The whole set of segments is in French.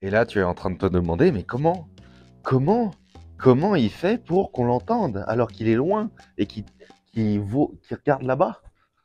Et là, tu es en train de te demander, mais comment il fait pour qu'on l'entende alors qu'il est loin et qu'il regarde là-bas?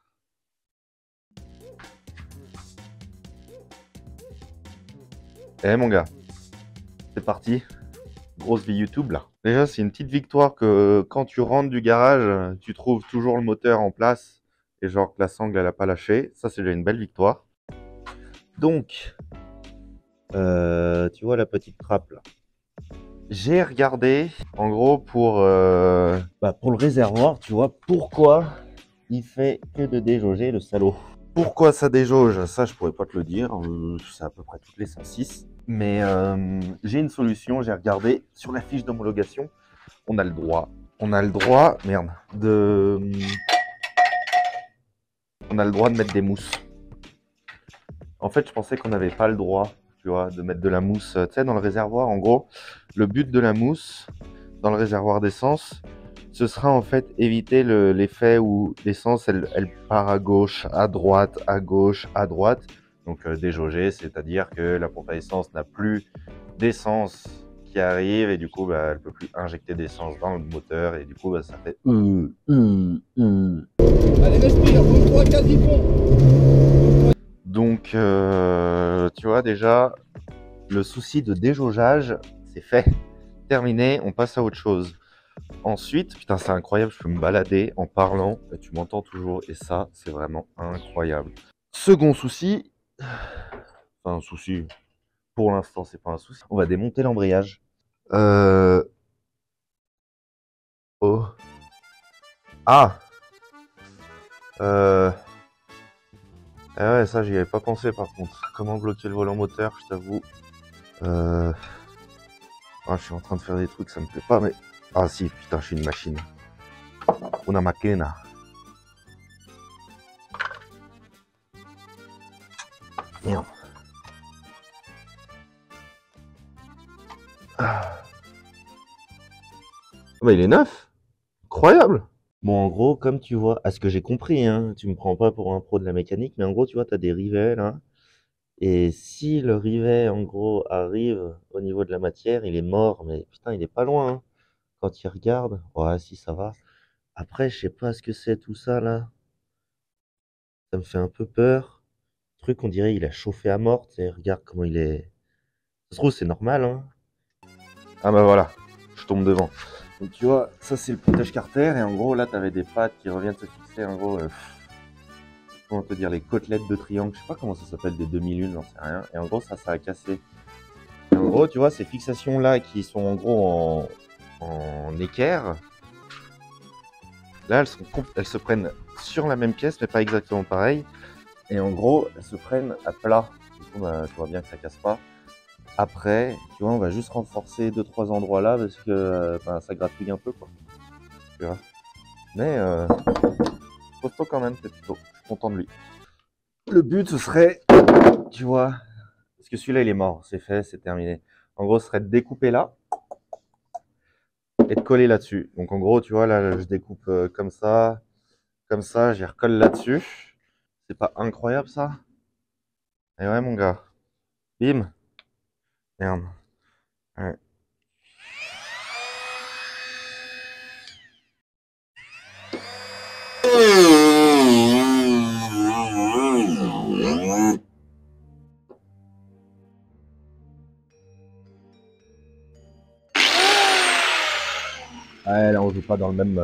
Eh mon gars, c'est parti. Grosse vie YouTube là. Déjà, c'est une petite victoire que quand tu rentres du garage, tu trouves toujours le moteur en place et genre que la sangle elle a pas lâché. Ça, c'est déjà une belle victoire. Donc, tu vois la petite trappe là. J'ai regardé en gros pour le réservoir, tu vois, pourquoi il fait que de déjauger le salaud. Pourquoi ça déjauge? Ça, je pourrais pas te le dire. C'est à peu près toutes les 106. Mais j'ai une solution. J'ai regardé sur la fiche d'homologation. On a le droit. Merde. On a le droit de mettre des mousses. En fait, je pensais qu'on n'avait pas le droit, tu vois, de mettre de la mousse, tu sais, dans le réservoir. En gauche, le but de la mousse dans le réservoir d'essence, ce sera en fait éviter l'effet où l'essence elle part à gauche, à droite, à gauche, à droite. Donc déjauger, c'est-à-dire que la pompe à essence n'a plus d'essence qui arrive et du coup elle peut plus injecter d'essence dans le moteur et du coup ça fait Allez, respire, faut 3 quasi fond. Donc tu vois déjà le souci de déjaugeage c'est fait, terminé, on passe à autre chose. Ensuite, putain, c'est incroyable, je peux me balader en parlant et tu m'entends toujours et ça, c'est vraiment incroyable. Second souci, enfin un souci, pour l'instant, c'est pas un souci. On va démonter l'embrayage. Oh. Ah. Ah ouais, ça, j'y avais pas pensé par contre. Comment bloquer le volant moteur, je t'avoue. Ah, je suis en train de faire des trucs, ça me plaît pas, mais. Ah si, putain, je suis une machine. Una máquina. Merde. Ah. Bah, il est neuf. Incroyable. Bon, en gros, comme tu vois, à ce que j'ai compris, hein, tu me prends pas pour un pro de la mécanique, mais en gros, tu vois, tu as des rivets là. Et si le rivet, en gros, arrive au niveau de la matière, il est mort, mais putain, il est pas loin, hein. Quand il regarde, ouais, si, ça va. Après, je sais pas ce que c'est tout ça là. Ça me fait un peu peur. Le truc, on dirait, il a chauffé à mort, tu sais, regarde comment il est. Ça se trouve, c'est normal, hein. Ah bah voilà, je tombe devant. Donc tu vois, ça c'est le protège carter et en gros là t'avais des pattes qui reviennent se fixer en gros, comment te dire, les côtelettes de triangle, je sais pas comment ça s'appelle, des demi-lunes, j'en sais rien. Et en gros ça a cassé. Et en gros tu vois ces fixations là qui sont en gros en équerre, là elles se prennent sur la même pièce mais pas exactement pareil. Et en gros elles se prennent à plat. Du coup bah, tu vois bien que ça casse pas. Après, tu vois, on va juste renforcer 2-3 endroits là parce que ça gratouille un peu, quoi. Tu vois. Mais, costaud quand même, c'est plutôt. Je suis content de lui. Le but, ce serait, tu vois, parce que celui-là, il est mort. C'est fait, c'est terminé. En gros, ce serait de découper là et de coller là-dessus. Donc, en gros, tu vois, là, je découpe comme ça, j'y recolle là-dessus. C'est pas incroyable, ça? Et ouais, mon gars. Bim. Merde. Ouais. Ouais, là, on joue pas dans le même.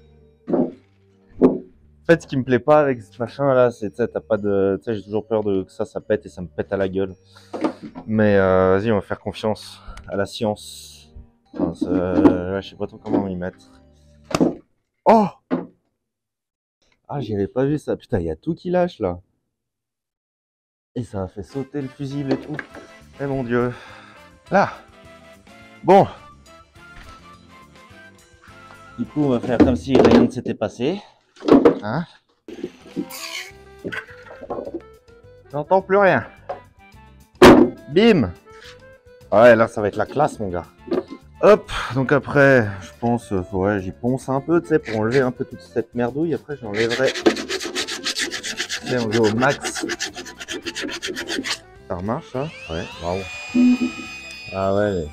En fait, ce qui me plaît pas avec ce machin là, c'est, tu sais, t'as pas de. Tu sais, j'ai toujours peur que ça pète et ça me pète à la gueule. Mais vas-y, on va faire confiance à la science. Enfin, je sais pas trop comment y mettre. Oh! Ah, j'y avais pas vu ça. Putain, il y a tout qui lâche là. Et ça a fait sauter le fusible et tout. Eh mon dieu. Là! Bon! Du coup, on va faire comme si rien ne s'était passé. Hein? J'entends plus rien. Bim! Ouais, là, ça va être la classe, mon gars. Hop, donc après, je pense, ouais, j'y ponce un peu, tu sais, pour enlever un peu toute cette merdouille. Après, j'enlèverai, tu sais, on va au max. Ça remarche, hein? Ouais, bravo. Ah ouais.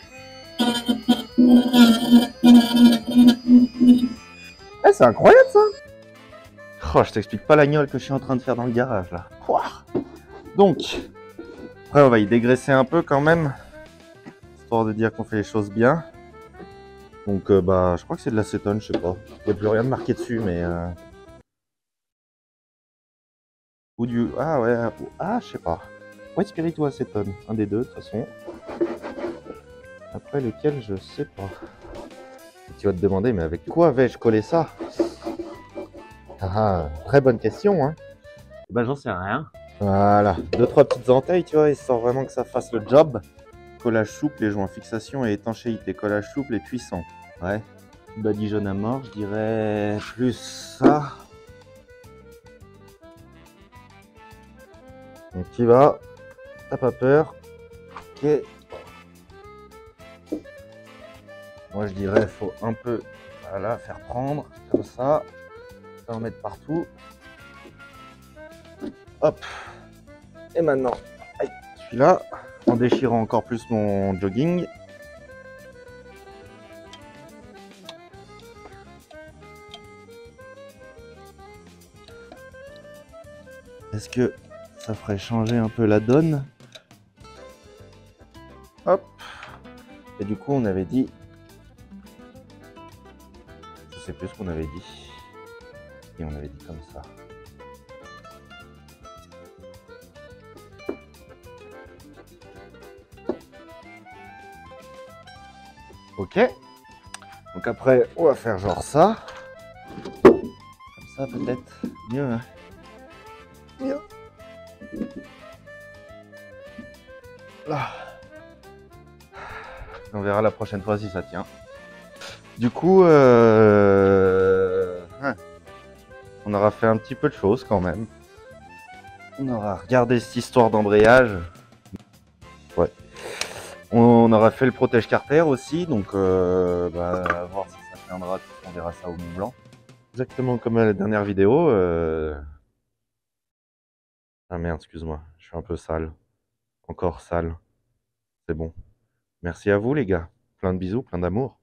Eh, c'est incroyable ça. Oh, je t'explique pas la gnôle que je suis en train de faire dans le garage là. Ouah. Donc, après on va y dégraisser un peu quand même, histoire de dire qu'on fait les choses bien. Donc bah je crois que c'est de l'acétone, je sais pas. Il n'y a plus rien de marqué dessus, mais ou du. Ah ouais, ah je sais pas. White Spirit ou acétone, un des deux de toute façon. Après lequel je sais pas. Et tu vas te demander, mais avec quoi vais-je coller ça? Ah, très bonne question, hein. Bah j'en sais rien. Voilà, deux trois petites entailles, tu vois, histoire vraiment que ça fasse le job. Collage souple, les joints fixation et étanchéité. Collage souple et puissant. Ouais. Badigeonne à mort, je dirais plus ça. Donc tu vas, t'as pas peur. Ok. Moi je dirais faut un peu, voilà, faire prendre comme ça. En mettre partout. Hop. Et maintenant, aïe, celui-là, en déchirant encore plus mon jogging. Est-ce que ça ferait changer un peu la donne? Hop. Et du coup, on avait dit... Je sais plus ce qu'on avait dit. Et on avait dit comme ça. Ok. Donc après, on va faire genre ça. Comme ça, peut-être. Mieux, hein. Mieux. Là. On verra la prochaine fois si ça tient. Du coup, on aura fait un petit peu de choses quand même. On aura regardé cette histoire d'embrayage. Ouais. On aura fait le protège carter aussi, donc à voir si ça tiendra, on verra ça au Mont Blanc. Exactement comme à la dernière vidéo. Ah merde, excuse-moi, je suis un peu sale. Encore sale. C'est bon. Merci à vous les gars. Plein de bisous, plein d'amour.